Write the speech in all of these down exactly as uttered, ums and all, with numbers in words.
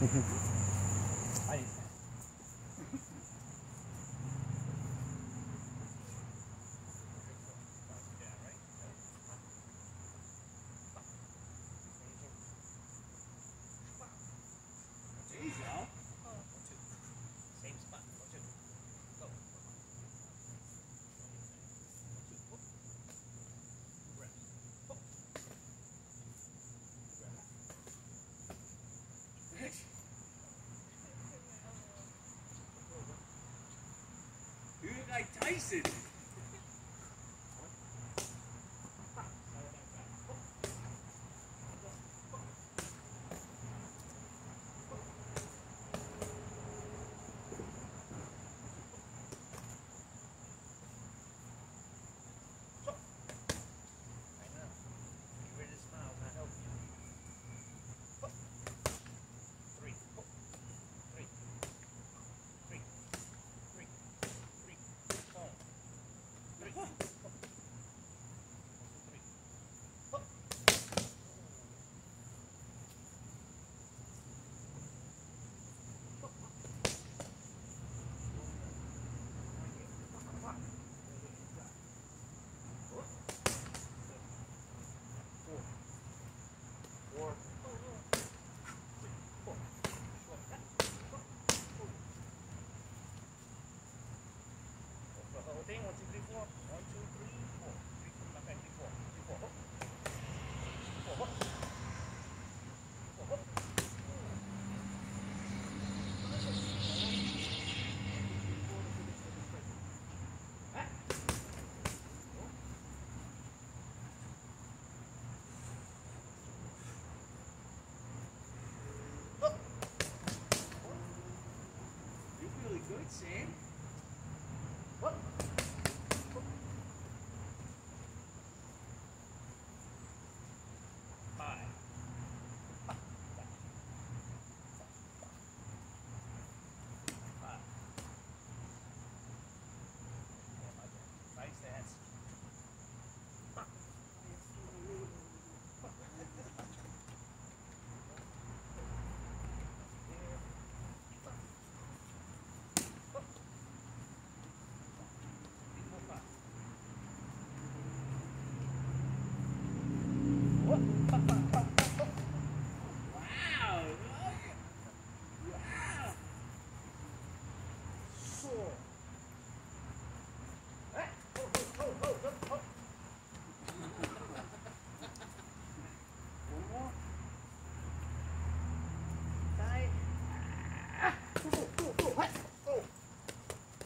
I didn't. You look like Tyson. One, two, three, four. One, two, three, four. Three, four. Not bad. Three, four. Three, four. Hook. Four, hook. Four, hook. Hook. You're really good, Sam. Hook.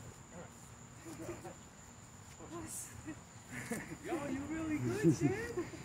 Yo, you really good, Chad.